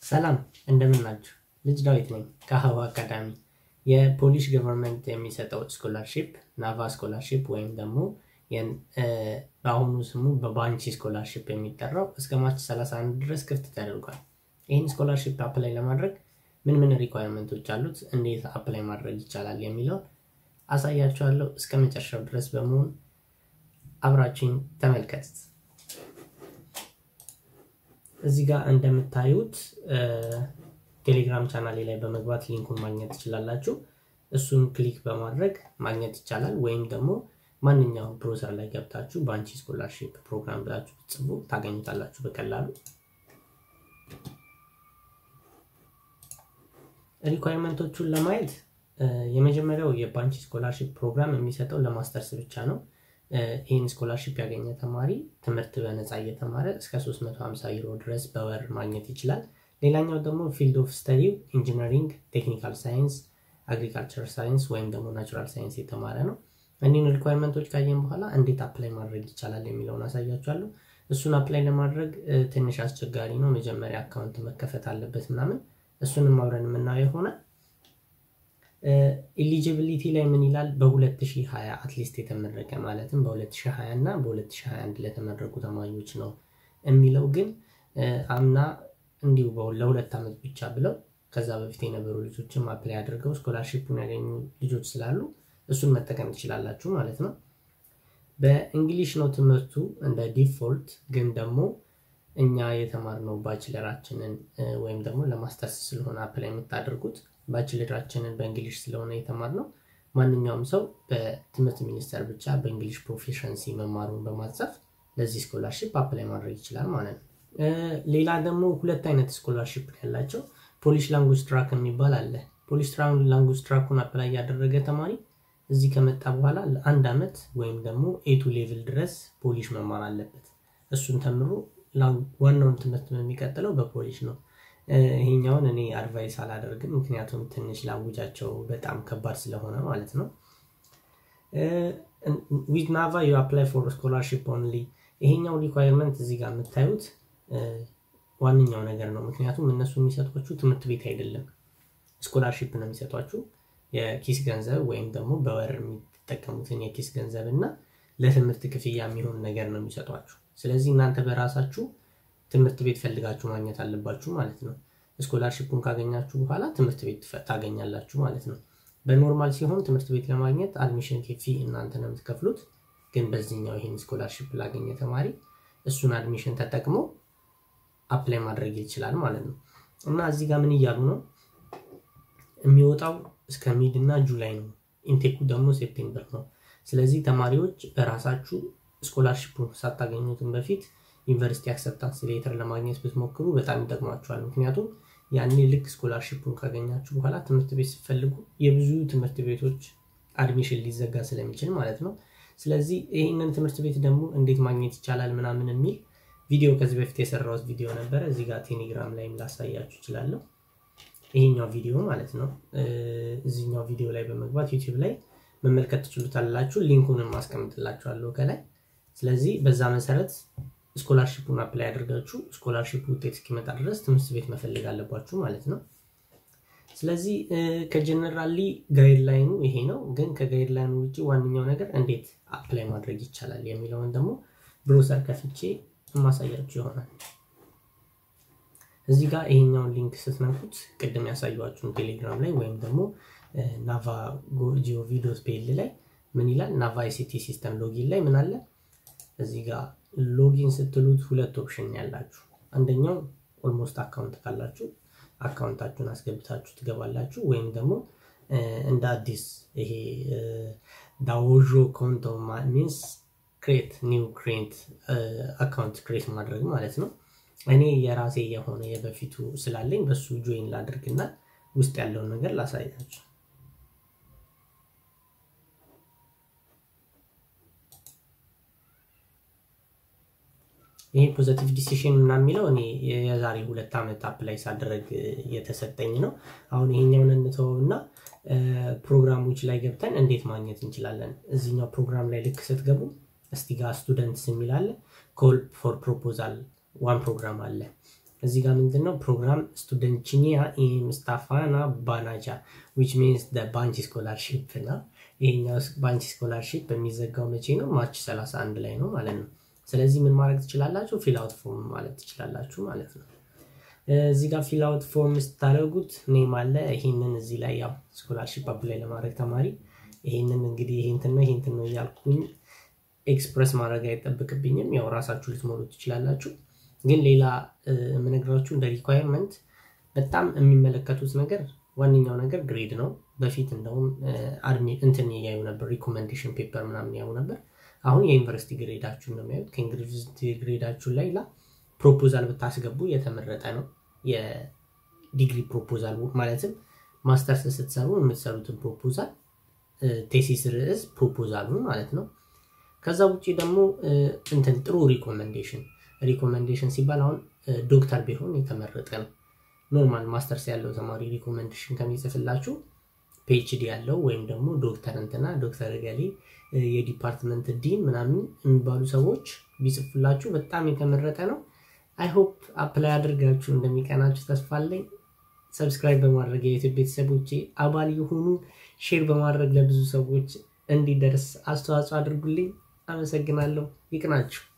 ሰላም እንደምን ናችሁ? ልጅ ዳዊት ነኝ ከሀዋ አካዳሚ። የፖሊሽ ገቨርንመንት የሚሰጠው ስኮላርሺፕ ናቫ ስኮላርሺፕ ወይም ደግሞ በአሁኑ ስሙ በባንቺ ስኮላርሺፕ የሚጠራው እስከ ማርች 31 ድረስ ክፍት ተደርጓል። ይህን ስኮላርሺፕ አፕላይ ለማድረግ ምን ሪኳየርመንቶች አሉት፣ እንዴት አፕላይ ማድረግ ይቻላል የሚለው አሳያችኋለሁ። እስከ መጨረሻው ድረስ በመሆን አብራችሁኝ ተመልከቱት። እዚህ ጋር እንደምታዩት ቴሌግራም ቻናሌ ላይ በመግባት ሊንኩን ማግኘት ትችላላችሁ። እሱን ክሊክ በማድረግ ማግኘት ይቻላል፣ ወይም ደግሞ ማንኛውም ብሮዘር ላይ ገብታችሁ ባንቺ ስኮላርሺፕ ፕሮግራም ብላችሁ ጽፉ ታገኙታላችሁ በቀላሉ። ሪኳየርመንቶቹን ለማየት የመጀመሪያው የባንቺ ስኮላርሺፕ ፕሮግራም የሚሰጠው ለማስተርስ ብቻ ነው። ይህን ስኮላርሺፕ ያገኘ ተማሪ ትምህርት በነፃ እየተማረ እስከ 350 ዩሮ ድረስ በወር ማግኘት ይችላል። ሌላኛው ደግሞ ፊልድ ኦፍ ስተዲ ኢንጂነሪንግ፣ ቴክኒካል ሳይንስ፣ አግሪካልቸር ሳይንስ ወይም ደግሞ ናቹራል ሳይንስ የተማረ ነው። እነዚህን ሪኳየርመንቶች ካየን በኋላ እንዴት አፕላይ ማድረግ ይቻላል የሚለውን አሳያችኋለሁ። እሱን አፕላይ ለማድረግ ትንሽ አስቸጋሪ ነው። መጀመሪያ አካውንት መከፈት አለበት ምናምን፣ እሱንም አብረን የምናየው ይሆናል። ኤሊጂቢሊቲ ላይ ምን ይላል? በ2020 አትሊስት የተመረቀ ማለትም በ2020 እና በ2021 ለተመረቁ ተማሪዎች ነው የሚለው። ግን አምና እንዲሁ ለሁለት ዓመት ብቻ ብለው ከዛ በፊት የነበሩ ልጆችም አፕላይ አድርገው ስኮላርሺፑን ያገኙ ልጆች ስላሉ እሱን መጠቀም ትችላላችሁ ማለት ነው። በእንግሊሽ ነው ትምህርቱ እንደ ዲፎልት። ግን ደግሞ እኛ የተማርነው ባችለራችንን ወይም ደግሞ ለማስተርስ ስለሆነ አፕላይ የምታደርጉት ባችለራችንን በእንግሊሽ ስለሆነ የተማርነው ማንኛውም ሰው በትምህርት ሚኒስቴር ብቻ በእንግሊሽ ፕሮፊሸንሲ መማሩን በማጻፍ ለዚህ ስኮላርሺፕ አፕላይ ማድረግ ይችላል ማለት ነው። ሌላ ደግሞ ሁለት አይነት ስኮላርሺፕ ያላቸው ፖሊሽ ላንጉዌጅ ትራክ የሚባል አለ። ፖሊሽ ላንጉዌጅ ትራኩን አፕላይ ያደረገ ተማሪ እዚህ ከመጣ በኋላ ለአንድ ዓመት ወይም ደግሞ ኤቱ ሌቭል ድረስ ፖሊሽ መማር አለበት። እሱን ተምሮ ዋናውን ትምህርት የሚቀጥለው በፖሊሽ ነው። ይሄኛውን እኔ አድቫይስ አላደርግም፣ ምክንያቱም ትንሽ ላንጉጃቸው በጣም ከባድ ስለሆነ ማለት ነው። with Nava you apply for scholarship only። ይሄኛው ሪኳየርመንት እዚህ ጋር የምታዩት ዋንኛው ነገር ነው። ምክንያቱም እነሱ የሚሰጧችሁ ትምህርት ቤት አይደለም፣ ስኮላርሺፕ ነው የሚሰጧችሁ። የኪስ ገንዘብ ወይም ደግሞ በወር የሚጠቀሙትን የኪስ ገንዘብ እና ለትምህርት ክፍያ የሚሆን ነገር ነው የሚሰጧችሁ። ስለዚህ እናንተ በራሳችሁ ትምህርት ቤት ፈልጋችሁ ማግኘት አለባችሁ ማለት ነው። ስኮላርሺፑን ካገኛችሁ በኋላ ትምህርት ቤት ታገኛላችሁ ማለት ነው። በኖርማል ሲሆን ትምህርት ቤት ለማግኘት አድሚሽን ፊ እናንተ ነው የምትከፍሉት። ግን በዚህኛው ይሄን ስኮላርሺፕ ላገኘ ተማሪ እሱን አድሚሽን ተጠቅሞ አፕላይ ማድረግ ይችላል ማለት ነው። እና እዚህ ጋር ምን እያሉ ነው? የሚወጣው እስከ ሚድ እና ጁላይ ነው። ኢንቴኩ ደግሞ ሴፕቴምበር ነው። ስለዚህ ተማሪዎች በራሳችሁ ስኮላርሺፑን ሳታገኙትን በፊት ዩኒቨርሲቲ አክሰፕታንስ ሌተር ለማግኘት ብትሞክሩ በጣም ይጠቅማችኋል። ምክንያቱም ያኔ ልክ ስኮላርሺፑን ካገኛችሁ በኋላ ትምህርት ቤት ስትፈልጉ የብዙ ትምህርት ቤቶች አድሚሽን ሊዘጋ ስለሚችል ማለት ነው። ስለዚህ ይሄንን ትምህርት ቤት ደግሞ እንዴት ማግኘት ይቻላል ምናምን የሚል ቪዲዮ ከዚህ በፊት የሰራሁት ቪዲዮ ነበረ። እዚህ ጋር ቴሌግራም ላይም ላሳያችሁ እችላለሁ። ይሄኛው ቪዲዮ ማለት ነው። እዚህኛው ቪዲዮ ላይ በመግባት ዩቲዩብ ላይ መመልከት ትችሉታላችሁ። ሊንኩንም ማስቀምጥላችኋለሁ ከላይ። ስለዚህ በዛ መሰረት ስኮላርሺፑን አፕላይ አድርጋችሁ ስኮላርሺፑ ውጤት እስኪመጣ ድረስ ትምህርት ቤት መፈለግ አለባችሁ ማለት ነው። ስለዚህ ከጀነራሊ ጋይድላይኑ ይሄ ነው። ግን ከጋይድላይኑ ውጪ ዋንኛው ነገር እንዴት አፕላይ ማድረግ ይቻላል የሚለውን ደግሞ ብሮዘር ከፍቼ ማሳያችሁ ይሆናል። እዚህ ጋር ይሄኛውን ሊንክ ስትነኩት ቅድም ያሳያችሁን ቴሌግራም ላይ ወይም ደግሞ ናቫ gov.pl ላይ ምን ይላል? ናቫ ICT ሲስተም ሎጊን ላይ ምን አለ? እዚህ ጋር ሎጊን ስትሉት ሁለት ኦፕሽን ያላችሁ። አንደኛው ኦልሞስት አካውንት ካላችሁ አካውንታችሁን አስገብታችሁ ትገባላችሁ፣ ወይም ደግሞ እንደ አዲስ ይሄ ዳውጆ ኮንቶ ሚንስ ክሬት ኒው አካውንት ክሬት ማድረግ ማለት ነው። እኔ የራሴ የሆነ የበፊቱ ስላለኝ በሱ ጆይን ላድርግና ውስጥ ያለውን ነገር ላሳያችሁ። ይሄ ፖዚቲቭ ዲሲሽን እና የሚለው እኔ የዛሬ 2 ዓመት አፕላይ ሳደረግ የተሰጠኝ ነው። አሁን ይሄኛውን እንተውና ፕሮግራሞች ላይ ገብተን እንዴት ማግኘት እንችላለን? እዚህኛው ፕሮግራም ላይ ልክ ስትገቡ እስቲ ጋር ስቱደንትስ የሚል አለ። ኮል ፎር ፕሮፖዛል ዋን ፕሮግራም አለ። እዚህ ጋር ምንድነው ፕሮግራም ስቱደንቲኒያ ኢንስታፋና ባናጃ which means the ባንች ስኮላርሺፕ እና ይሄኛው ባንች ስኮላርሺፕ በሚዘጋው መቼ ነው ማርች 31 ላይ ነው ማለት ነው ስለዚህ ምን ማድረግ ትችላላችሁ ፊል አውት ፎርም ማለት ትችላላችሁ ማለት ነው እዚህ ጋር ፊል አውት ፎርም ስታደርጉት ኔም አለ ይሄንን እዚህ ላይ ያው ስኮላርሺፕ አፕላይ ለማድረግ ተማሪ ይሄንን እንግዲህ ይሄንትን ነው ያልኩኝ ኤክስፕረስ ማድረግ አይጠብቅብኝም ያው ራሳችሁ ልትሞሉት ትችላላችሁ ግን ሌላ ምንግራችሁ እንደ ሪኳየርመንት በጣም የሚመለከቱት ነገር ዋንኛው ነገር ግሬድ ነው በፊት እንደውም አድሚ እንትን ያዩ ነበር ሪኮመንዴሽን ፔፐር ምናምን ያዩ ነበር አሁን የዩኒቨርሲቲ ግሬዳችሁ ነው የሚያዩት ከዩኒቨርሲቲ ግሬዳችሁ ላይ ፕሮፖዛል ብታስገቡ የተመረጠ ነው የዲግሪ ፕሮፖዛል ማለትም ማስተርስ ስትሰሩ የምትሰሩትን ፕሮፖዛል ቴሲስ ርዕስ ፕሮፖዛሉ ማለት ነው ከዛ ውጪ ደግሞ እንትን ጥሩ ሪኮመንዴሽን ሲባል አሁን ዶክተር ቢሆን የተመረጠ ነው ኖርማል ማስተርስ ያለው ተማሪ ሪኮመንዴሽን ከሚጽፍላችሁ ፒኤችዲ ያለው ወይም ደግሞ ዶክተር እንትና ዶክተር ገሊ የዲፓርትመንት ዲን ምናምን የሚባሉ ሰዎች ቢጽፉላችሁ በጣም የተመረጠ ነው I hope apply አድርጋችሁ እንደሚቀናችሁ ተስፋ አለኝ ሰብስክራይብ በማድረግ የዩቲዩብ ቤተሰቦቼ አባል ይሁኑ ሼር በማድረግ ለብዙ ሰዎች እንዲደርስ አስተዋጽኦ አድርጉልኝ አመሰግናለሁ ይቅናችሁ